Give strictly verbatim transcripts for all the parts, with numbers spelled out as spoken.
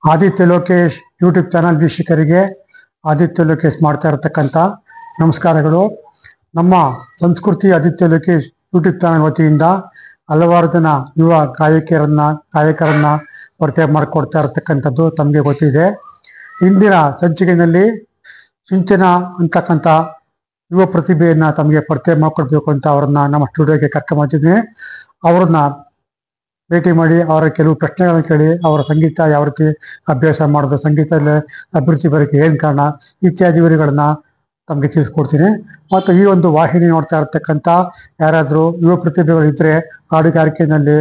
Aditya Lokesh YouTube channel ವೀಕ್ಷಕರಿಗೆ ಆದಿತ್ಯ ಲೋಕೇಶ್ ಮಾಡ್ತಾ ಇರತಕ್ಕಂಥ ನಮಸ್ಕಾರಗಳು. ನಮ್ಮ ಸಂಸ್ಕೃತಿ ಆದಿತ್ಯ ಲೋಕೇಶ್ ಯೂಟ್ಯೂಬ್ ಚಾನಲ್ ವತಿಯಿಂದ ಹಲವಾರು ಜನ ಯುವ ಗಾಯಕಿಯರನ್ನ ಗಾಯಕರನ್ನ ಪರಿಚಯ ಮಾಡಿಕೊಡ್ತಾ ಇರತಕ್ಕಂಥದ್ದು ತಮಗೆ ಗೊತ್ತಿದೆ. ಇಂದಿನ ಸಂಚಿಕೆಯಲ್ಲಿ ಸಿಂಚನ ಅಂತಕ್ಕಂಥ ಯುವ ಪ್ರತಿಭೆಯನ್ನು ತಮಗೆ ಪರಿಚಯ ಮಾಡಿಕೊಡ್ಬೇಕು ಅಂತ ಅವ್ರನ್ನ ನಮ್ಮ ಸ್ಟುಡಿಯೋಗೆ ಕರ್ಕೊಂಬಂದಿದ್ದೀನಿ. ಅವ್ರನ್ನ ಭೇಟಿ ಮಾಡಿ ಅವರ ಕೆಲವು ಪ್ರಶ್ನೆಗಳನ್ನು ಕೇಳಿ ಅವರ ಸಂಗೀತ ಯಾವ ರೀತಿ ಅಭ್ಯಾಸ ಮಾಡೋದು, ಸಂಗೀತದಲ್ಲಿ ಅಭಿರುಚಿ ಬರೋಕ್ಕೆ ಏನು ಕಾರಣ ಇತ್ಯಾದಿ ವಿವರಗಳನ್ನ ತಮಗೆ ತಿಳಿಸ್ಕೊಡ್ತೀನಿ. ಮತ್ತು ಈ ಒಂದು ವಾಹಿನಿ ನೋಡ್ತಾ ಇರ್ತಕ್ಕಂಥ ಯಾರಾದರೂ ಯುವ ಪ್ರತಿಭೆಗಳು ಇದ್ದರೆ, ಹಾಡುಗಾರಿಕೆಯಲ್ಲಿ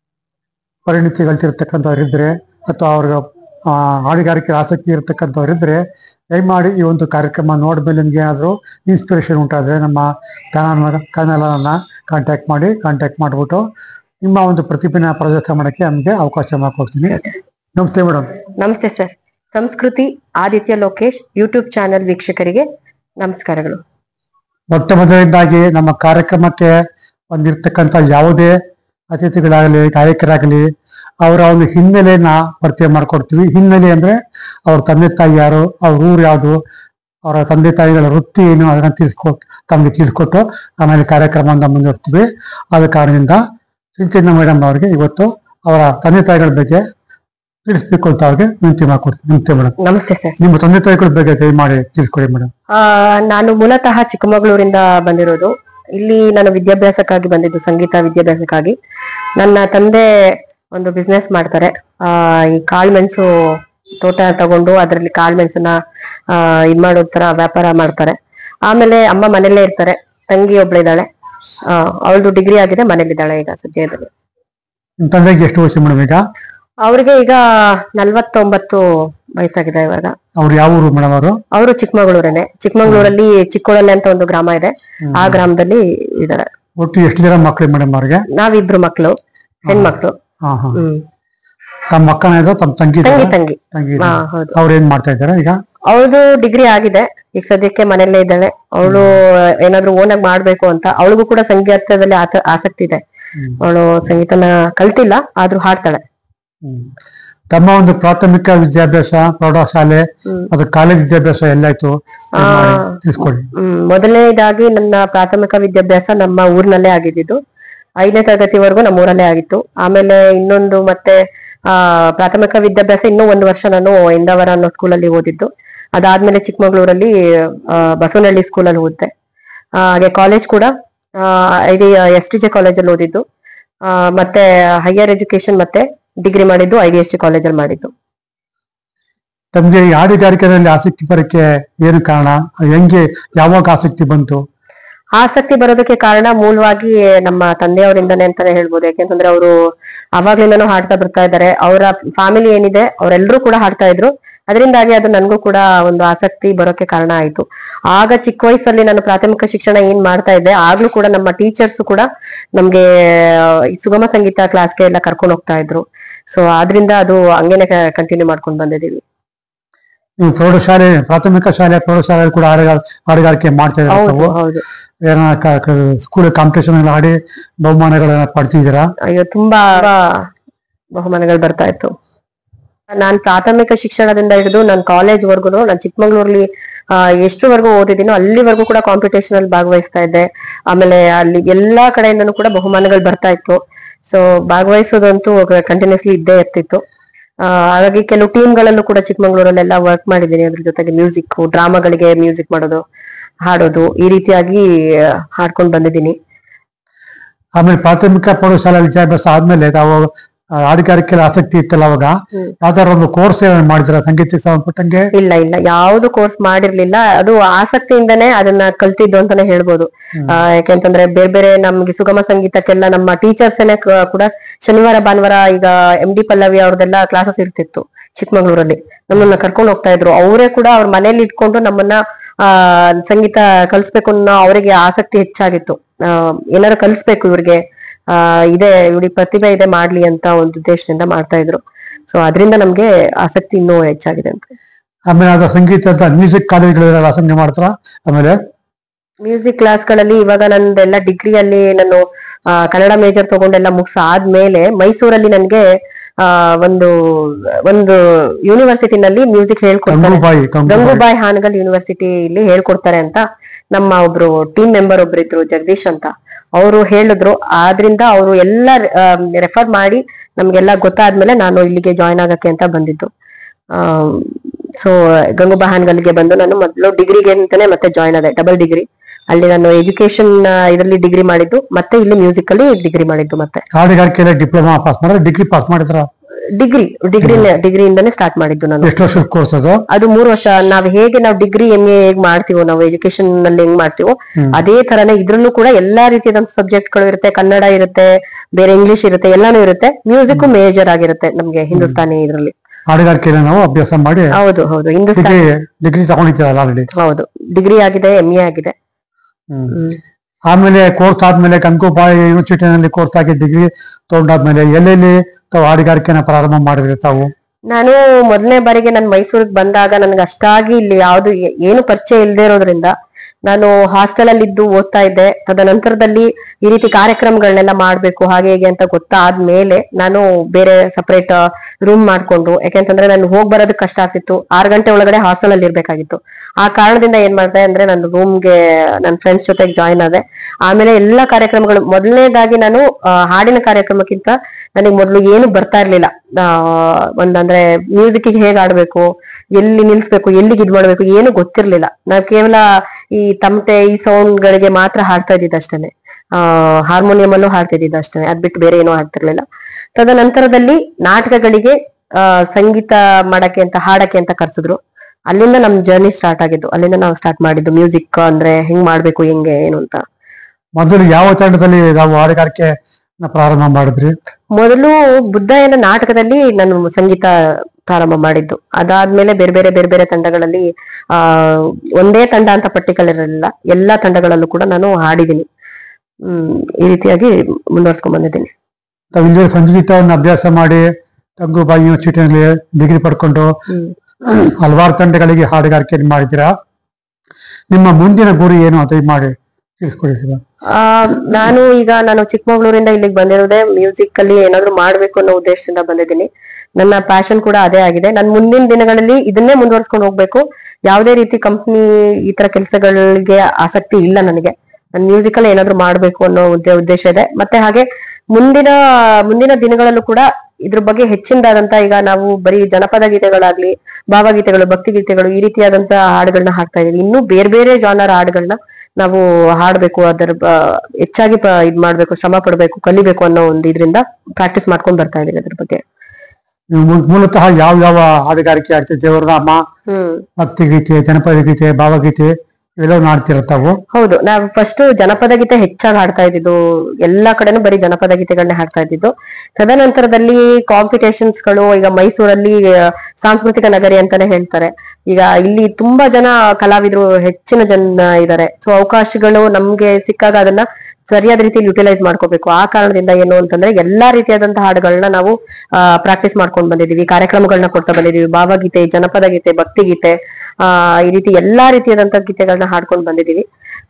ಪರಿಣಿತಿ ಗಳಿಸಿರ್ತಕ್ಕಂಥವ್ರಿದ್ದರೆ ಅಥವಾ ಅವ್ರಿಗೆ ಹಾಡುಗಾರಿಕೆ ಆಸಕ್ತಿ ಇರತಕ್ಕಂಥವ್ರಿದ್ದರೆ ದಯಮಾಡಿ ಈ ಒಂದು ಕಾರ್ಯಕ್ರಮ ನೋಡಿದ್ಮೇಲೆ ನಿಮ್ಗೆ ಏನಾದರೂ ಇನ್ಸ್ಪಿರೇಷನ್ ಉಂಟಾದರೆ ನಮ್ಮ ಚಾನಲ್ ಚಾನಲನ್ನು ಕಾಂಟ್ಯಾಕ್ಟ್ ಮಾಡಿ ಕಾಂಟ್ಯಾಕ್ಟ್ ಮಾಡಿಬಿಟ್ಟು ನಿಮ್ಮ ಒಂದು ಪ್ರತಿಭೆನ ಪ್ರದರ್ಶನ ಮಾಡೋಕ್ಕೆ ನಮಗೆ ಅವಕಾಶ ಮಾಡಿಕೊಡ್ತೀನಿ. ನಮಸ್ತೆ ಮೇಡಮ್. ನಮಸ್ತೆ ಸರ್. ಸಂಸ್ಕೃತಿ ಆದಿತ್ಯ ಲೋಕೇಶ್ ಯೂಟ್ಯೂಬ್ ಚಾನೆಲ್ ವೀಕ್ಷಕರಿಗೆ ನಮಸ್ಕಾರಗಳು. ಮೊಟ್ಟ ಮೊದಲನೇದಾಗಿ ನಮ್ಮ ಕಾರ್ಯಕ್ರಮಕ್ಕೆ ಬಂದಿರತಕ್ಕಂಥ ಯಾವುದೇ ಅತಿಥಿಗಳಾಗಲಿ ಗಾಯಕರಾಗಲಿ ಅವರ ಒಂದು ಹಿನ್ನೆಲೆನ ಪರಿಚಯ ಮಾಡಿಕೊಡ್ತೀವಿ. ಹಿನ್ನೆಲೆ ಅಂದರೆ ಅವ್ರ ತಂದೆ ತಾಯಿ ಯಾರು, ಅವ್ರ ಊರು ಯಾವುದು, ಅವರ ತಂದೆ ತಾಯಿಗಳ ವೃತ್ತಿ ಏನು ಅದನ್ನು ತಿಳಿಸ್ಕೊಟ್ಟು ತಮಗೆ ತಿಳಿಸ್ಕೊಟ್ಟು ಆಮೇಲೆ ಕಾರ್ಯಕ್ರಮವನ್ನು ಮುಂದುವರಿಸ್ತೀವಿ. ಆದ ಕಾರಣದಿಂದ ಸಿಂಚನ ಮೇಡಮ್ ಅವರಿಗೆ ಇವತ್ತು ಅವರ ತಂದೆ ತಾಯಿಗಳ ಬಗ್ಗೆ ತಿಳಿಸ್ಬೇಕು ಅಂತ ಅವ್ರಿಗೆ ವಿನಂತಿ ಮಾಡ್ಕೊಡ್ತೀನಿ. ನಮಸ್ತೆ ಮೇಡಮ್. ನಮಸ್ತೆ ಸರ್. ನಿಮ್ಮ ತಂದೆ ತಾಯಿಗಳ ಬಗ್ಗೆ ದಯಮಾಡಿ ತಿಳಿಸ್ಕೊಡಿ ಮೇಡಮ್. ಆ ನಾನು ಮೂಲತಃ ಚಿಕ್ಕಮಗಳೂರಿಂದ ಬಂದಿರೋದು. ಇಲ್ಲಿ ನಾನು ವಿದ್ಯಾಭ್ಯಾಸಕ್ಕಾಗಿ ಬಂದಿದ್ದು, ಸಂಗೀತ ವಿದ್ಯಾಭ್ಯಾಸಕ್ಕಾಗಿ. ನನ್ನ ತಂದೆ ಒಂದು ಬಿಸ್ನೆಸ್ ಮಾಡ್ತಾರೆ. ಆ ಈ ಕಾಳ್ಮೆಣಸು ತೋಟ ತಗೊಂಡು ಅದರಲ್ಲಿ ಕಾಳ್ಮೆಣಸನ್ನ ಆ ಇದ್ ಮಾಡೋ ತರ ವ್ಯಾಪಾರ ಮಾಡ್ತಾರೆ. ಆಮೇಲೆ ಅಮ್ಮ ಮನೇಲೇ ಇರ್ತಾರೆ. ತಂಗಿ ಒಬ್ಳಿದ್ದಾಳೆ, ಆ ಅವಳದು ಡಿಗ್ರಿ ಆಗಿದೆ, ಮನೇಲಿದ್ದಾಳೆ ಈಗ ಸದ್ಯದಲ್ಲಿ. ನಿಮ್ಮ ತಂದೆಗೆ ಎಷ್ಟು ವರ್ಷ ಮೇಡಮ್ ಈಗ? ಅವ್ರಿಗೆ ಈಗ ನಲ್ವತ್ತೊಂಬತ್ತು ವಯಸ್ಸಾಗಿದೆ ಇವಾಗ. ಅವ್ರು ಯಾವ ಊರು ಮೇಡಮ್? ಅವರು ಅವರು ಚಿಕ್ಕಮಗಳೂರೇನೆ. ಚಿಕ್ಕಮಗಳೂರಲ್ಲಿ ಚಿಕ್ಕೋಳಲ್ಲಿ ಅಂತ ಒಂದು ಗ್ರಾಮ ಇದೆ, ಆ ಗ್ರಾಮದಲ್ಲಿ ಇದಾರೆ. ಒಟ್ಟು ಎಷ್ಟು ಜನ ಮಕ್ಳು ಮೇಡಮ್ ಅವ್ರಿಗೆ? ನಾವಿಬ್ರು ಮಕ್ಳು, ಹೆಣ್ಮಕ್ಳು. ಹ್ಮ್. ತಮ್ಮ ಅಕ್ಕನ ತಮ್ಮ ತಂಗಿ ತಂಗಿ ತಂಗಿ ತಂಗಿ ಅವ್ರು ಏನ್ ಮಾಡ್ತಾ ಇದಾರೆ ಈಗ? ಅವಳದು ಡಿಗ್ರಿ ಆಗಿದೆ, ಈಗ ಸದ್ಯಕ್ಕೆ ಮನೆಯಲ್ಲೇ ಇದ್ದಾಳೆ. ಅವಳು ಏನಾದ್ರು ಓನ್ ಆಗಿ ಮಾಡ್ಬೇಕು ಅಂತ, ಅವಳಿಗೂ ಕೂಡ ಸಂಗೀತದಲ್ಲಿ ಆಸಕ್ತಿ ಇದೆ. ಅವಳು ಸಂಗೀತನ ಕಲ್ತಿಲ್ಲ, ಆದ್ರೂ ಹಾಡ್ತಾಳೆ. ತಮ್ಮ ಒಂದು ಪ್ರಾಥಮಿಕ ವಿದ್ಯಾಭ್ಯಾಸ, ಪ್ರೌಢಶಾಲೆ, ಅದು ಕಾಲೇಜ್ ವಿದ್ಯಾಭ್ಯಾಸ ಎಲ್ಲಾಯ್ತು ತಿಳಿಸ್ಕೊಡಿ. ಹ್ಮ್ ಮೊದಲನೇದಾಗಿ ನನ್ನ ಪ್ರಾಥಮಿಕ ವಿದ್ಯಾಭ್ಯಾಸ ನಮ್ಮ ಊರಿನಲ್ಲೇ ಆಗಿದ್ದು. ಐದನೇ ತರಗತಿವರೆಗೂ ನಮ್ಮ ಊರಲ್ಲೇ ಆಗಿತ್ತು. ಆಮೇಲೆ ಇನ್ನೊಂದು ಮತ್ತೆ ಆ ಪ್ರಾಥಮಿಕ ವಿದ್ಯಾಭ್ಯಾಸ ಇನ್ನೂ ಒಂದು ವರ್ಷ ನಾನು ಇಂದವರ ಅನ್ನೋ ಸ್ಕೂಲಲ್ಲಿ ಓದಿದ್ದು. ಅದಾದ್ಮೇಲೆ ಚಿಕ್ಕಮಗಳೂರಲ್ಲಿ ಆ ಬಸವನಹಳ್ಳಿ ಸ್ಕೂಲಲ್ಲಿ ಓದಿದೆ. ಹಾಗೆ ಕಾಲೇಜ್ ಕೂಡ I D S T J ಕಾಲೇಜಲ್ಲಿ ಓದಿದ್ದು. ಆ ಮತ್ತೆ ಹೈಯರ್ ಎಜುಕೇಶನ್ ಮತ್ತೆ ಡಿಗ್ರಿ ಮಾಡಿದ್ದು ಐ ಡಿ ಎಸ್ ಟಿ ಕಾಲೇಜಲ್ಲಿ ಮಾಡಿದ್ದು. ತಮ್ಗೆ ಹಾಡುಗಾರಿಕೆಯಲ್ಲಿ ಆಸಕ್ತಿ ಬರೋಕ್ಕೆ ಏನು ಕಾರಣ? ಹೆಂಗೆ ಯಾವಾಗ ಆಸಕ್ತಿ ಬಂತು? ಆಸಕ್ತಿ ಬರೋದಕ್ಕೆ ಕಾರಣ ಮೂಲವಾಗಿ ನಮ್ಮ ತಂದೆಯವರಿಂದನೇ ಅಂತಾನೆ ಹೇಳ್ಬೋದು. ಯಾಕೆಂತಂದ್ರೆ ಅವರು ಅವಾಗ್ಲಿಂದನೂ ಹಾಡ್ತಾ ಬರ್ತಾ ಇದ್ದಾರೆ. ಅವರ ಫ್ಯಾಮಿಲಿ ಏನಿದೆ ಅವರೆಲ್ಲರೂ ಕೂಡ ಹಾಡ್ತಾ ಇದ್ರು. ಅದರಿಂದಾಗಿ ಅದು ನನ್ಗೂ ಕೂಡ ಒಂದು ಆಸಕ್ತಿ ಬರೋಕೆ ಕಾರಣ ಆಯ್ತು. ಆಗ ಚಿಕ್ಕ ವಯಸ್ಸಲ್ಲಿ ನಾನು ಪ್ರಾಥಮಿಕ ಶಿಕ್ಷಣ ಏನ್ ಮಾಡ್ತಾ ಇದ್ದೆ, ಆಗ್ಲೂ ಕೂಡ ನಮ್ಮ ಟೀಚರ್ಸ್ ಕೂಡ ನಮ್ಗೆ ಸುಗಮ ಸಂಗೀತ ಕ್ಲಾಸ್ಗೆ ಎಲ್ಲ ಕರ್ಕೊಂಡು ಹೋಗ್ತಾ ಇದ್ರು. ಸೊ ಆದ್ರಿಂದ ಅದು ಹಂಗೇನೆ ಕಂಟಿನ್ಯೂ ಮಾಡ್ಕೊಂಡು ಬಂದಿದ್ದೀವಿ. ನೀವು ಪ್ರೌಢಶಾಲೆ, ಪ್ರಾಥಮಿಕ ಶಾಲೆ, ಪ್ರೌಢಶಾಲೆ ಕೂಡ ಹಾಡುಗಾರಿಕೆ ಮಾಡ್ತಾ ಇದ್ದಾರೆ. ಹೌದು. ಸ್ಕೂಲ್ ಕಾಂಪಿಟೇಷನ್ ಎಲ್ಲ ಹಾಡಿ ಬಹುಮಾನಗಳನ್ನ ಪಡ್ತಿದ್ದೀರಾ? ಅಯ್ಯೋ, ತುಂಬಾ ಬಹುಮಾನಗಳು ಬರ್ತಾ ಇತ್ತು. ನಾನ್ ಪ್ರಾಥಮಿಕ ಶಿಕ್ಷಣದಿಂದ ಹಿಡಿದು ನಾನು ಕಾಲೇಜ್ ವರ್ಗು ನಾನು ಚಿಕ್ಕಮಗಳೂರಲ್ಲಿ ಆ ಎಷ್ಟುವರೆಗೂ ಓದಿದ್ದೀನೋ ಅಲ್ಲಿವರೆಗೂ ಕೂಡ ಕಾಂಪಿಟೇಷನ್ ಅಲ್ಲಿ ಭಾಗವಹಿಸ್ತಾ ಇದ್ದೆ. ಆಮೇಲೆ ಅಲ್ಲಿ ಎಲ್ಲಾ ಕಡೆಯಿಂದನೂ ಕೂಡ ಬಹುಮಾನಗಳು ಬರ್ತಾ ಇತ್ತು. ಸೊ ಭಾಗವಹಿಸೋದಂತೂ ಕಂಟಿನ್ಯೂಸ್ಲಿ ಇದ್ದೇ ಇರ್ತಿತ್ತು. ಆ ಹಾಗಾಗಿ ಕೆಲವು ಟೀಮ್ ಗಳಲ್ಲೂ ಕೂಡ ಚಿಕ್ಕಮಗಳೂರಲ್ಲೆಲ್ಲ ವರ್ಕ್ ಮಾಡಿದ್ದೀನಿ. ಅದ್ರ ಜೊತೆಗೆ ಮ್ಯೂಸಿಕ್, ಡ್ರಾಮಾಗಳಿಗೆ ಮ್ಯೂಸಿಕ್ ಮಾಡೋದು, ಹಾಡೋದು, ಈ ರೀತಿಯಾಗಿ ಹಾಡ್ಕೊಂಡು ಬಂದಿದ್ದೀನಿ. ಆಮೇಲೆ ಪ್ರಾಥಮಿಕ ಪ್ರೌಢಶಾಲಾ ವಿದ್ಯಾಭ್ಯಾಸ ಆದ್ಮೇಲೆ ತಾವು ಹಾಡುಗಾರಿಕೆ ಆಸಕ್ತಿ ಇತ್ತಲ್ಲ, ಅವಾಗ ಯಾವ್ದಾರ ಒಂದು ಕೋರ್ಸ್ ಮಾಡಿದ್ರ ಸಂಗೀತಕ್ಕೆ ಸಂಬಂಧಪಟ್ಟಂಗೆ? ಇಲ್ಲ ಇಲ್ಲ, ಯಾವ್ದು ಕೋರ್ಸ್ ಮಾಡಿರ್ಲಿಲ್ಲ. ಅದು ಆಸಕ್ತಿಯಿಂದನೇ ಅದನ್ನ ಕಲ್ತಿದ್ದು ಅಂತಾನೆ ಹೇಳ್ಬೋದು. ಆ ಯಾಕೆಂತಂದ್ರೆ ಬೇರೆ ಬೇರೆ ನಮ್ಗೆ ಸುಗಮ ಸಂಗೀತಕ್ಕೆಲ್ಲ ನಮ್ಮ ಟೀಚರ್ಸ್ ಕೂಡ ಶನಿವಾರ ಭಾನುವಾರ ಈಗ ಎಂ ಡಿ ಪಲ್ಲವಿ ಅವ್ರದೆಲ್ಲ ಕ್ಲಾಸಸ್ ಇರ್ತಿತ್ತು ಚಿಕ್ಕಮಗಳೂರಲ್ಲಿ. ನಮ್ಮನ್ನ ಕರ್ಕೊಂಡು ಹೋಗ್ತಾ ಇದ್ರು. ಅವರೇ ಕೂಡ ಅವ್ರ ಮನೇಲಿ ಇಟ್ಕೊಂಡು ನಮ್ಮನ್ನ ಆ ಸಂಗೀತ ಕಲ್ಸ್ಬೇಕು ಅನ್ನೋ ಅವರಿಗೆ ಆಸಕ್ತಿ ಹೆಚ್ಚಾಗಿತ್ತು. ಆ ಏನಾರು ಕಲ್ಸ್ಬೇಕು ಇವ್ರಿಗೆ, ಆ ಇದೆ ಇವ್ರಿಗೆ ಪ್ರತಿಭೆ ಇದೆ, ಮಾಡ್ಲಿ ಅಂತ ಒಂದು ಉದ್ದೇಶದಿಂದ ಮಾಡ್ತಾ ಇದ್ರು. ಸೊ ಅದರಿಂದ ನಮ್ಗೆ ಆಸಕ್ತಿ ಇನ್ನೂ ಹೆಚ್ಚಾಗಿದೆ ಅಂತ. ಆಮೇಲೆ ಅದು ಸಂಗೀತ ಮ್ಯೂಸಿಕ್ ಕಾಲೇಜ್ಗಳೆಲ್ಲ ಸಂಗೀತ ಮಾಡ್ತಾರ? ಆಮೇಲೆ ಮ್ಯೂಸಿಕ್ ಕ್ಲಾಸ್ಗಳಲ್ಲಿ ಇವಾಗ ನಂದೆಲ್ಲ ಡಿಗ್ರಿಯಲ್ಲಿ ನಾನು ಕನ್ನಡ ಮೇಜರ್ ತಗೊಂಡೆಲ್ಲ ಮುಗಿಸ ಆದ್ಮೇಲೆ ಮೈಸೂರಲ್ಲಿ ನನ್ಗೆ ಆ ಒಂದು ಒಂದು ಯೂನಿವರ್ಸಿಟಿನಲ್ಲಿ ಮ್ಯೂಸಿಕ್ ಹೇಳ್ಕೊಡ್ತಾರೆ. ಗಂಗೂಬಾಯಿ ಗಂಗೂಬಾಯಿ ಗಂಗೂಬಾಯಿ ಹಾನಗಲ್ ಯೂನಿವರ್ಸಿಟಿ ಇಲ್ಲಿ ಹೇಳ್ಕೊಡ್ತಾರೆ ಅಂತ ನಮ್ಮ ಒಬ್ರು ಟೀಮ್ ಮೆಂಬರ್ ಒಬ್ರು ಇದ್ರು, ಜಗದೀಶ್ ಅಂತ. ಅವರು ಹೇಳಿದ್ರು. ಆದ್ರಿಂದ ಅವರು ಎಲ್ಲ ರೆಫರ್ ಮಾಡಿ ನಮ್ಗೆಲ್ಲ ಗೊತ್ತಾದ್ಮೇಲೆ ನಾನು ಇಲ್ಲಿಗೆ ಜಾಯ್ನ್ ಆಗಕ್ಕೆ ಅಂತ ಬಂದಿದ್ದು. ಆ ಸೊ ಗಂಗೂಬಾಯಿ ಹಾನಗಲ್ಗೆ ಬಂದು ನಾನು ಮೊದಲು ಡಿಗ್ರಿಗೆ ಅಂತಾನೆ ಮತ್ತೆ ಜಾಯ್ನ್ ಆದೆ, ಡಬಲ್ ಡಿಗ್ರಿ. ಅಲ್ಲಿ ನಾನು ಎಜುಕೇಶನ್ ಇದರಲ್ಲಿ ಡಿಗ್ರಿ ಮಾಡಿದ್ದು, ಮತ್ತೆ ಇಲ್ಲಿ ಮ್ಯೂಸಿಕ್ ಅಲ್ಲಿ ಡಿಗ್ರಿ ಮಾಡಿದ್ದು. ಮತ್ತೆ ಹಾಡುಗಾರಿಕೆ ಡಿಪ್ಲೊಮಾ ಪಾಸ್ ಮಾಡಿದ್ರೆ ಡಿಗ್ರಿ ಪಾಸ್ ಮಾಡಿದ್ರ? ಡಿಗ್ರಿ ಡಿಗ್ರಿ ಡಿಗ್ರಿಯಿಂದಾನೇ ಸ್ಟಾರ್ಟ್ ಮಾಡಿದ್ದು ನಾನು. ಎಷ್ಟು ವರ್ಷದ ಕೋರ್ಸ್ ಅದು? ಅದು ಮೂರು ವರ್ಷ. ನಾವ್ ಹೇಗೆ ನಾವು ಡಿಗ್ರಿ ಎಂ ಎ ಹೇಗ್ ಮಾಡ್ತೀವೋ, ನಾವು ಎಜುಕೇಶನ್ ನಲ್ಲಿ ಹೆಂಗ್ ಮಾಡ್ತೀವೋ ಅದೇ ತರನೇ ಇದ್ರಲ್ಲೂ ಕೂಡ ಎಲ್ಲಾ ರೀತಿಯಾದ ಸಬ್ಜೆಕ್ಟ್ ಗಳು ಇರುತ್ತೆ. ಕನ್ನಡ ಇರುತ್ತೆ, ಬೇರೆ ಇಂಗ್ಲಿಷ್ ಇರುತ್ತೆ, ಎಲ್ಲಾನು ಇರುತ್ತೆ. ಮ್ಯೂಸಿಕ್ ಮೇಜರ್ ಆಗಿರುತ್ತೆ ನಮ್ಗೆ ಹಿಂದೂಸ್ತಾನಿ ಇದ್ರಲ್ಲಿ. ಹಾಡುಗಾರಿಕೆ ನಾವು ಅಭ್ಯಾಸ ಮಾಡಿ. ಹೌದು ಹೌದು, ಹಿಂದೂಸ್ತಾನಿ ಡಿಗ್ರಿ ತಗೊಂಡಿದ್ದೀರಲ್ಲ ಆಲ್ರೆಡಿ? ಹೌದು, ಡಿಗ್ರಿ ಆಗಿದೆ, ಎಂ ಎ ಆಗಿದೆ. ಆಮೇಲೆ ಕೋರ್ಸ್ ಆದ್ಮೇಲೆ ಗಂಗೂಬಾಯಿ ಯೂನಿವರ್ಸಿಟಿನಲ್ಲಿ ಕೋರ್ಸ್ ಆಗಿ ಡಿಗ್ರಿ ತಗೊಂಡಾದ್ಮೇಲೆ ಎಲ್ಲೆಲ್ಲಿ ತಾವು ಹಾಡುಗಾರಿಕೆನ ಪ್ರಾರಂಭ ಮಾಡಿದ್ರಿ ತಾವು? ನಾನು ಮೊದಲನೇ ಬಾರಿಗೆ ನಾನು ಮೈಸೂರಿಗೆ ಬಂದಾಗ ನನ್ಗೆ ಅಷ್ಟಾಗಿ ಇಲ್ಲಿ ಯಾವ್ದು ಏನು ಪರಿಚಯ ಇಲ್ಲದೆ ಇರೋದ್ರಿಂದ ನಾನು ಹಾಸ್ಟೆಲ್ ಅಲ್ಲಿ ಇದ್ದು ಓದ್ತಾ ಇದ್ದೆ. ತದನಂತರದಲ್ಲಿ ಈ ರೀತಿ ಕಾರ್ಯಕ್ರಮಗಳನ್ನೆಲ್ಲ ಮಾಡ್ಬೇಕು ಹಾಗೆ ಹೇಗೆ ಅಂತ ಗೊತ್ತಾದ್ಮೇಲೆ ನಾನು ಬೇರೆ ಸಪರೇಟ್ ರೂಮ್ ಮಾಡ್ಕೊಂಡು, ಯಾಕೆಂತಂದ್ರೆ ನಾನು ಹೋಗ್ ಬರೋದಕ್ಕೆ ಕಷ್ಟ ಆಗ್ತಿತ್ತು. ಆರು ಗಂಟೆ ಒಳಗಡೆ ಹಾಸ್ಟೆಲ್ ಅಲ್ಲಿ ಇರ್ಬೇಕಾಗಿತ್ತು. ಆ ಕಾರಣದಿಂದ ಏನ್ ಮಾಡ್ದೆ ಅಂದ್ರೆ ನಾನು ರೂಮ್ಗೆ ನನ್ನ ಫ್ರೆಂಡ್ಸ್ ಜೊತೆಗೆ ಜಾಯ್ನ್ ಆದೆ. ಆಮೇಲೆ ಎಲ್ಲಾ ಕಾರ್ಯಕ್ರಮಗಳು, ಮೊದಲನೇದಾಗಿ ನಾನು ಹಾಡಿನ ಕಾರ್ಯಕ್ರಮಕ್ಕಿಂತ ನನಗೆ ಮೊದಲು ಏನು ಬರ್ತಾ ಇರ್ಲಿಲ್ಲ. ಆ ಒಂದಂದ್ರೆ ಮ್ಯೂಸಿಕ್ ಹೇಗ್ ಆಡ್ಬೇಕು, ಎಲ್ಲಿ ನಿಲ್ಸ್ಬೇಕು, ಎಲ್ಲಿಗೆ ಇದ್ ಮಾಡ್ಬೇಕು ಏನು ಗೊತ್ತಿರ್ಲಿಲ್ಲ. ನಾವ್ ಕೇವಲ ಈ ತಮಟೆ ಈ ಸೌಂಡ್ ಗಳಿಗೆ ಮಾತ್ರ ಹಾಡ್ತಾ ಇದ್ದಿದ್ದು ಅಷ್ಟೇನೆ. ಆ ಹಾರ್ಮೋನಿಯಂ ಅಲ್ಲೂ ಹಾಡ್ತಿದ್ದಿದ್ದು ಅಷ್ಟೇನೆ, ಅದ್ ಬಿಟ್ಟು ಬೇರೆ ಏನೂ ಹಾಡ್ತಿರ್ಲಿಲ್ಲ. ತದನಂತರದಲ್ಲಿ ನಾಟಕಗಳಿಗೆ ಆ ಸಂಗೀತ ಮಾಡಕ್ಕೆ ಅಂತ ಹಾಡಕ್ಕೆ ಅಂತ ಕರ್ಸಿದ್ರು. ಅಲ್ಲಿಂದ ನಮ್ ಜರ್ನಿ ಸ್ಟಾರ್ಟ್ ಆಗಿದ್ದು. ಅಲ್ಲಿಂದ ನಾವು ಸ್ಟಾರ್ಟ್ ಮಾಡಿದ್ದು ಮ್ಯೂಸಿಕ್ ಅಂದ್ರೆ ಹೆಂಗ್ ಮಾಡ್ಬೇಕು, ಹೆಂಗೆ ಏನು ಅಂತ. ಮೊದಲು ಯಾವ ತಂಡದಲ್ಲಿ ನಾವು ಹಾಡುಗಾರಿಕೆ ಪ್ರಾರಂಭ ಮಾಡಿದ್ರಿ? ಮೊದಲು ಬುದ್ಧಯ್ಯನ ನಾಟಕದಲ್ಲಿ ನಾನು ಸಂಗೀತ ಪ್ರಾರಂಭ ಮಾಡಿದ್ದು. ಅದಾದ್ಮೇಲೆ ಬೇರೆ ಬೇರೆ ಬೇರೆ ಬೇರೆ ತಂಡಗಳಲ್ಲಿ, ಆ ಒಂದೇ ತಂಡ ಅಂತ ಪರ್ಟಿಕ್ಯುಲರ್ ಇರಲಿಲ್ಲ, ಎಲ್ಲಾ ತಂಡಗಳಲ್ಲೂ ಕೂಡ ನಾನು ಹಾಡಿದ್ದೀನಿ. ಹ್ಮ್ ಈ ರೀತಿಯಾಗಿ ಮುಂದುವರ್ಸ್ಕೊಂಡ್ ಬಂದಿದ್ದೀನಿ. ಇಲ್ಲಿ ಸಂಗೀತವನ್ನು ಅಭ್ಯಾಸ ಮಾಡಿ ಗಂಗೂಬಾಯಿ ಯೂನಿವರ್ಸಿಟಿಯಲ್ಲಿ ಡಿಗ್ರಿ ಪಡ್ಕೊಂಡು ಹಲವಾರು ತಂಡಗಳಿಗೆ ಹಾಡುಗಾರಿಕೆ ಮಾಡಿದ್ದೀರಾ. ನಿಮ್ಮ ಮುಂದಿನ ಗುರಿ ಏನು ಅಂತ ಮಾಡಿ ತಿಳಿಸ್ಕೊಡಿ. ಆ ನಾನು ಈಗ ನಾನು ಚಿಕ್ಕಮಗಳೂರಿಂದ ಇಲ್ಲಿಗೆ ಬಂದಿರೋದೇ ಮ್ಯೂಸಿಕ್ ಅಲ್ಲಿ ಏನಾದ್ರು ಮಾಡ್ಬೇಕು ಅನ್ನೋ ಉದ್ದೇಶದಿಂದ ಬಂದಿದ್ದೀನಿ. ನನ್ನ ಪ್ಯಾಷನ್ ಕೂಡ ಅದೇ ಆಗಿದೆ. ನಾನು ಮುಂದಿನ ದಿನಗಳಲ್ಲಿ ಇದನ್ನೇ ಮುಂದುವರ್ಸ್ಕೊಂಡು ಹೋಗ್ಬೇಕು. ಯಾವುದೇ ರೀತಿ ಕಂಪ್ನಿ ಈ ತರ ಕೆಲಸಗಳಿಗೆ ಆಸಕ್ತಿ ಇಲ್ಲ ನನಗೆ. ನಾನು ಮ್ಯೂಸಿಕಲ್ ಏನಾದ್ರು ಮಾಡ್ಬೇಕು ಅನ್ನೋ ಉದ್ದೇ ಉದ್ದೇಶ ಇದೆ. ಮತ್ತೆ ಹಾಗೆ ಮುಂದಿನ ಮುಂದಿನ ದಿನಗಳಲ್ಲೂ ಕೂಡ ಇದ್ರ ಬಗ್ಗೆ ಹೆಚ್ಚಿನದಾದಂತ, ಈಗ ನಾವು ಬರೀ ಜನಪದ ಗೀತೆಗಳಾಗ್ಲಿ, ಭಾವಗೀತೆಗಳು, ಭಕ್ತಿ ಗೀತೆಗಳು ಈ ರೀತಿಯಾದಂತಹ ಹಾಡುಗಳನ್ನ ಹಾಡ್ತಾ ಇದೀವಿ. ಇನ್ನೂ ಬೇರೆ ಬೇರೆ ಜಾನರ್ ಹಾಡುಗಳನ್ನ ನಾವು ಹಾಡ್ಬೇಕು, ಅದರ ಹೆಚ್ಚಾಗಿ ಇದ್ ಮಾಡ್ಬೇಕು, ಶ್ರಮ ಪಡ್ಬೇಕು, ಕಲಿಬೇಕು ಅನ್ನೋ ಒಂದು ಇದರಿಂದ ಪ್ರಾಕ್ಟೀಸ್ ಮಾಡ್ಕೊಂಡ್ ಬರ್ತಾ ಇದೀವಿ ಅದ್ರ ಬಗ್ಗೆ. ಮೂಲತಃ ಯಾವ ಯಾವ ಹಾಡುಗಾರಿಕೆ ಆಗ್ತದೆ? ದೇವರನಾಮ, ಭಕ್ತಿ ಗೀತೆ, ಜನಪದ ಗೀತೆ, ಭಾವಗೀತೆ ಇವೆಲ್ಲವೂ ಹಾಡ್ತಿರ ತಾವು? ಹೌದು, ನಾವು ಫಸ್ಟ್ ಜನಪದ ಗೀತೆ ಹೆಚ್ಚಾಗಿ ಹಾಡ್ತಾ ಇದ್ದಿದ್ದು. ಎಲ್ಲಾ ಕಡೆನೂ ಬರೀ ಜನಪದ ಗೀತೆಗಳನ್ನ ಹಾಡ್ತಾ ಇದ್ದಿದ್ದು. ತದನಂತರದಲ್ಲಿ ಕಾಂಪಿಟೇಷನ್ಸ್ ಗಳು, ಈಗ ಮೈಸೂರಲ್ಲಿ ಸಾಂಸ್ಕೃತಿಕ ನಗರಿ ಅಂತಾನೆ ಹೇಳ್ತಾರೆ. ಈಗ ಇಲ್ಲಿ ತುಂಬಾ ಜನ ಕಲಾವಿದರು, ಹೆಚ್ಚಿನ ಜನ ಇದ್ದಾರೆ. ಸೊ ಅವಕಾಶಗಳು ನಮ್ಗೆ ಸಿಕ್ಕಾಗ ಅದನ್ನ ಸರಿಯಾದ ರೀತಿಯಲ್ಲಿ ಯುಟಿಲೈಸ್ ಮಾಡ್ಕೋಬೇಕು. ಆ ಕಾರಣದಿಂದ ಏನು ಅಂತಂದ್ರೆ ಎಲ್ಲಾ ರೀತಿಯಾದಂತಹ ಹಾಡುಗಳನ್ನ ನಾವು ಆ ಪ್ರಾಕ್ಟೀಸ್ ಮಾಡ್ಕೊಂಡ್ ಬಂದಿದೀವಿ, ಕಾರ್ಯಕ್ರಮಗಳನ್ನ ಕೊಡ್ತಾ ಬಂದಿದೀವಿ. ಭಾವಗೀತೆ, ಜನಪದ ಗೀತೆ, ಭಕ್ತಿ ಗೀತೆ, ಆ ಈ ರೀತಿ ಎಲ್ಲಾ ರೀತಿಯಾದಂತಹ ಗೀತೆಗಳನ್ನ ಹಾಡ್ಕೊಂಡ್ ಬಂದಿದೀವಿ.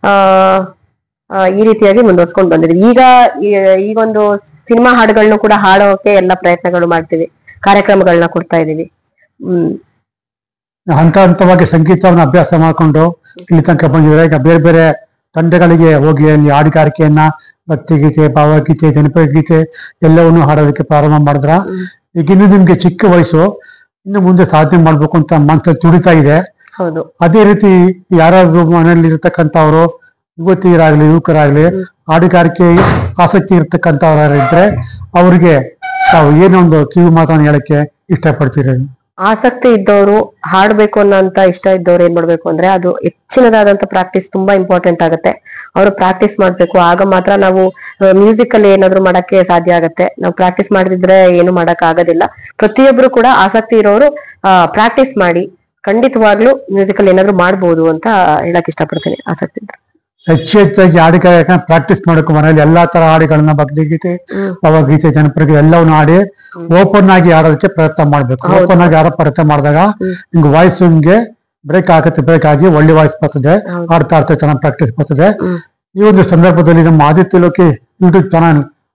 ಆ ಈ ರೀತಿಯಾಗಿ ಮುಂದುವರ್ಸ್ಕೊಂಡ್ ಬಂದಿದೀವಿ. ಈಗ ಈಗೊಂದು ಸಿನಿಮಾ ಹಾಡುಗಳನ್ನ ಕೂಡ ಹಾಡೋಕೆ ಎಲ್ಲಾ ಪ್ರಯತ್ನಗಳು ಮಾಡ್ತೀವಿ, ಕಾರ್ಯಕ್ರಮಗಳನ್ನ ಕೊಡ್ತಾ ಇದೀವಿ. ಹ್ಮ್ ಹಂತ ಹಂತವಾಗಿ ಸಂಗೀತವನ್ನ ಅಭ್ಯಾಸ ಮಾಡ್ಕೊಂಡು ಇಲ್ಲಿ ತನಕ ಬಂದಿದ್ರೆ. ಈಗ ಬೇರೆ ಬೇರೆ ತಂಡಗಳಿಗೆ ಹೋಗಿ ಅಲ್ಲಿ ಹಾಡುಗಾರಿಕೆಯನ್ನ, ಭಕ್ತಿಗೀತೆ, ಭಾವಗೀತೆ, ಜನಪದ ಗೀತೆ ಎಲ್ಲವನ್ನೂ ಹಾಡೋದಕ್ಕೆ ಪ್ರಾರಂಭ ಮಾಡಿದ್ರ. ಈಗ ಇನ್ನು ನಿಮ್ಗೆ ಚಿಕ್ಕ ವಯಸ್ಸು, ಇನ್ನು ಮುಂದೆ ಸಾಧನೆ ಮಾಡ್ಬೇಕು ಅಂತ ಮನಸ್ಸಲ್ಲಿ ತುಡಿತಾ ಇದೆ. ಹೌದು, ಅದೇ ರೀತಿ ಯಾರಾದ್ರೂ ಮನೆಯಲ್ಲಿ ಇರ್ತಕ್ಕಂಥವ್ರು, ಯುವತಿಯರಾಗ್ಲಿ ಯುವಕರಾಗ್ಲಿ ಹಾಡುಗಾರಿಕೆ ಆಸಕ್ತಿ ಇರ್ತಕ್ಕಂಥವ್ರಿದ್ರೆ ಅವ್ರಿಗೆ ತಾವು ಏನೊಂದು ಕಿವಿ ಮಾತನ್ನು ಹೇಳಕ್ಕೆ ಇಷ್ಟಪಡ್ತೀರಿ? ಆಸಕ್ತಿ ಇದ್ದವರು, ಹಾಡ್ಬೇಕು ಅನ್ನೋಂತ ಇಷ್ಟ ಇದ್ದವ್ರು ಏನ್ ಮಾಡ್ಬೇಕು ಅಂದ್ರೆ, ಅದು ಹೆಚ್ಚಿನದಾದಂತ ಪ್ರಾಕ್ಟೀಸ್ ತುಂಬಾ ಇಂಪಾರ್ಟೆಂಟ್ ಆಗುತ್ತೆ. ಅವರು ಪ್ರಾಕ್ಟೀಸ್ ಮಾಡ್ಬೇಕು. ಆಗ ಮಾತ್ರ ನಾವು ಮ್ಯೂಸಿಕ್ ಅಲ್ಲಿ ಏನಾದ್ರು ಮಾಡಕ್ಕೆ ಸಾಧ್ಯ ಆಗತ್ತೆ. ನಾವು ಪ್ರಾಕ್ಟೀಸ್ ಮಾಡಿದ್ರೆ ಏನು ಮಾಡಕ್ ಆಗೋದಿಲ್ಲ. ಪ್ರತಿಯೊಬ್ರು ಕೂಡ ಆಸಕ್ತಿ ಇರೋರು ಆ ಪ್ರಾಕ್ಟೀಸ್ ಮಾಡಿ ಖಂಡಿತವಾಗ್ಲೂ ಮ್ಯೂಸಿಕಲ್ ಏನಾದ್ರು ಮಾಡ್ಬೋದು ಅಂತ ಹೇಳಕ್ ಇಷ್ಟಪಡ್ತೀನಿ, ಆಸಕ್ತಿ ಇದ್ರೆ. ಹೆಚ್ಚು ಹೆಚ್ಚಾಗಿ ಹಾಡುಗಾರಿಕೆ ಪ್ರಾಕ್ಟೀಸ್ ಮಾಡಬೇಕು. ಮನೆಯಲ್ಲಿ ಎಲ್ಲಾ ತರ ಹಾಡುಗಳನ್ನ, ಭಕ್ತಿಗೀತೆ, ಭಾವಗೀತೆ, ಜನಪದ ಎಲ್ಲವನ್ನ ಹಾಡಿ ಓಪನ್ ಆಗಿ ಆಡೋದಕ್ಕೆ ಪ್ರಯತ್ನ ಮಾಡ್ಬೇಕು. ಓಪನ್ ಆಗಿ ಆಡೋ ಪ್ರಯತ್ನ ಮಾಡಿದಾಗ ನಿಮ್ಗೆ ವಾಯ್ಸ್ ನಿಮ್ಗೆ ಬ್ರೇಕ್ ಆಗುತ್ತೆ, ಬ್ರೇಕ್ ಆಗಿ ಒಳ್ಳೆ ವಾಯ್ಸ್ ಬರ್ತದೆ, ಹಾಡ್ತಾ ಇರ್ತದೆ, ಚೆನ್ನಾಗಿ ಪ್ರಾಕ್ಟೀಸ್ ಬರ್ತದೆ. ಈ ಒಂದು ಸಂದರ್ಭದಲ್ಲಿ ನಮ್ಮ ಆದಿತ್ಯ ಲೋಕಿ ಯೂಟ್ಯೂಬ್ ಚಾನಲ್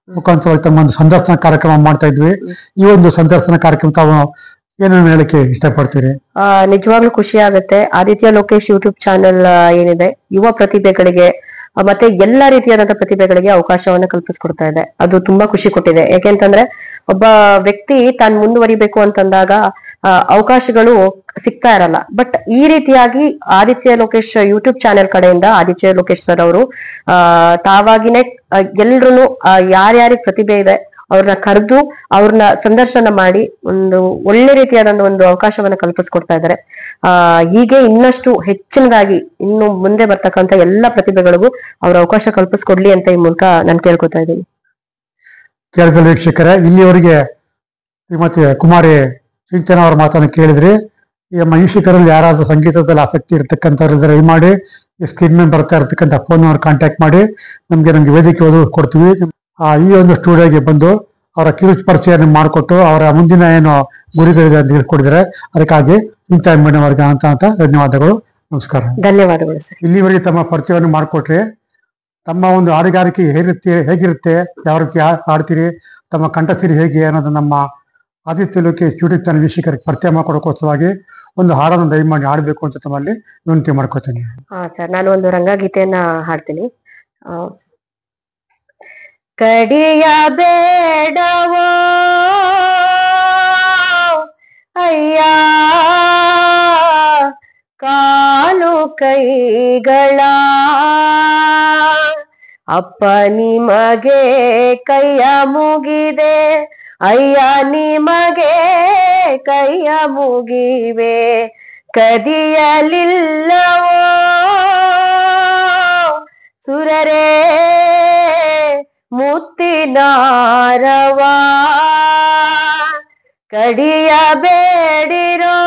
ಮುಖಾಂತರವಾಗಿ ತಮ್ಮ ಒಂದು ಸಂದರ್ಶನ ಕಾರ್ಯಕ್ರಮ ಮಾಡ್ತಾ ಇದ್ವಿ. ಈ ಒಂದು ಸಂದರ್ಶನ ಕಾರ್ಯಕ್ರಮ ತಾವು ಏನೇನು ಹೇಳಕ್ಕೆ ಇಷ್ಟಪಡ್ತೀರಿ? ಆ ನಿಜವಾಗ್ಲೂ ಖುಷಿ ಆಗುತ್ತೆ. ಆದಿತ್ಯ ಲೋಕೇಶ್ ಯೂಟ್ಯೂಬ್ ಚಾನೆಲ್ ಏನಿದೆ, ಯುವ ಪ್ರತಿಭೆಗಳಿಗೆ ಆ, ಮತ್ತೆ ಎಲ್ಲಾ ರೀತಿಯಾದಂತಹ ಪ್ರತಿಭೆಗಳಿಗೆ ಅವಕಾಶವನ್ನ ಕಲ್ಪಿಸ್ಕೊಡ್ತಾ ಇದೆ. ಅದು ತುಂಬಾ ಖುಷಿ ಕೊಟ್ಟಿದೆ. ಯಾಕೆಂತಂದ್ರೆ ಒಬ್ಬ ವ್ಯಕ್ತಿ ತಾನು ಮುಂದುವರಿಬೇಕು ಅಂತಂದಾಗ ಆ, ಅವಕಾಶಗಳು ಸಿಗ್ತಾ ಇರಲ್ಲ. ಬಟ್ ಈ ರೀತಿಯಾಗಿ ಆದಿತ್ಯ ಲೋಕೇಶ್ ಯೂಟ್ಯೂಬ್ ಚಾನೆಲ್ ಕಡೆಯಿಂದ ಆದಿತ್ಯ ಲೋಕೇಶ್ ಸರ್ ಅವರು ಆ ತಾವಾಗಿನೇ ಎಲ್ರು ಯಾರ್ಯಾರಿಗೆ ಪ್ರತಿಭೆ ಇದೆ ಅವ್ರನ್ನ ಕರೆದು ಅವ್ರನ್ನ ಸಂದರ್ಶನ ಮಾಡಿ ಒಂದು ಒಳ್ಳೆ ರೀತಿಯಾದ ಒಂದು ಅವಕಾಶವನ್ನ ಕಲ್ಪಿಸ್ಕೊಡ್ತಾ ಇದ್ದಾರೆ. ಆ ಹೀಗೆ ಇನ್ನಷ್ಟು ಹೆಚ್ಚಿನದಾಗಿ ಇನ್ನು ಮುಂದೆ ಬರ್ತಕ್ಕಂಥ ಎಲ್ಲಾ ಪ್ರತಿಭೆಗಳಿಗೂ ಅವ್ರ ಅವಕಾಶ ಕಲ್ಪಿಸ್ಕೊಡ್ಲಿ ಅಂತ ಈ ಮೂಲಕ ನಾನು ಕೇಳ್ಕೊತಾ ಇದ್ದೀನಿ. ಕೇಳಿದ ವೀಕ್ಷಕರೇ, ಇಲ್ಲಿಯವರೆಗೆ ಶ್ರೀಮತಿ ಕುಮಾರಿ ಸಿಂಚನ ಅವರ ಮಾತನ್ನು ಕೇಳಿದ್ರಿ. ಈ ನಮ್ಮ ವೀಕ್ಷಕರಲ್ಲಿ ಯಾರಾದ್ರೂ ಸಂಗೀತದಲ್ಲಿ ಆಸಕ್ತಿ ಇರತಕ್ಕಂಥವ್ರು ದಯ ಮಾಡಿ ಈ ಸ್ಕ್ರೀನ್ ಮೇಲೆ ಬರ್ತಾ ಇರತಕ್ಕಂಥ ಫೋನ್ ನಂಬರ್ ಕಾಂಟ್ಯಾಕ್ಟ್ ಮಾಡಿ ನಮ್ಗೆ ನಮ್ಗೆ ವೇದಿಕೆ ಒದಗಿಸಿ ಕೊಡ್ತೀವಿ. ಆ ಈ ಒಂದು ಸ್ಟುಡಿಯೋಗೆ ಬಂದು ಅವರ ಕಿರುಚು ಪರಿಚಯವನ್ನು ಮಾಡಿಕೊಟ್ಟು ಅವರ ಮುಂದಿನ ಏನು ಗುರಿಗಳಿದೆ ಅಂತ ಹೇಳ್ಕೊಡಿದ್ರೆ ಅದಕ್ಕಾಗಿ ಇಂಥ ಮೇಡಮ್ ಅವರಿಗೆ ಅಂತ ಅಂತ ಧನ್ಯವಾದಗಳು. ನಮಸ್ಕಾರ. ಧನ್ಯವಾದಗಳು ಸರ್. ಇಲ್ಲಿವರೆಗೆ ತಮ್ಮ ಪರಿಚಯವನ್ನು ಮಾಡಿಕೊಟ್ರೆ ತಮ್ಮ ಒಂದು ಹಾಡುಗಾರಿಕೆ ಹೇಗಿರುತ್ತೆ ಹೇಗಿರುತ್ತೆ ಯಾವ ರೀತಿ ಹಾಡ್ತೀರಿ, ತಮ್ಮ ಕಂಠಸಿರಿ ಹೇಗೆ ಅನ್ನೋದು ನಮ್ಮ ಆದಿತ್ಯ ಲೋಕೇಶ್ ಯೂಟ್ಯೂಬ್ ಚಾನಲ್ ವೀಕ್ಷಕರಿಗೆ ಪರಿಚಯ ಮಾಡಿಕೊಡೋಕೋಸ್ಕರವಾಗಿ ಒಂದು ಹಾಡನ್ನು ದಯಮಾಡಿ ಹಾಡಬೇಕು ಅಂತ ತಮ್ಮಲ್ಲಿ ವಿನಂತಿ ಮಾಡ್ಕೋತೀನಿ. ಹಾ ಸರ್, ನಾನು ಒಂದು ರಂಗಗೀತೆಯನ್ನ ಹಾಡ್ತೀನಿ. ಆ ಕಡಿಯ ಬೇಡವೋ ಅಯ್ಯ ಕಾಲು ಕೈಗಳ ಅಪ್ಪ ನಿಮಗೆ ಕೈಯ ಮುಗಿದೆ, ಅಯ್ಯ ನಿಮಗೆ ಕೈಯ ಮುಗಿವೆ, ಕದಿಯಲಿಲ್ಲವೋ ಸುರರೇ ಮುತ್ತಿನಾರವ, ಕಡಿಯ ಬೇಡಿರೋ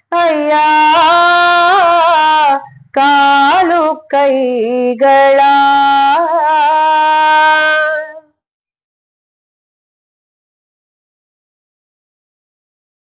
ಅಯ್ಯ ಕಾಲು ಕೈಗಳ.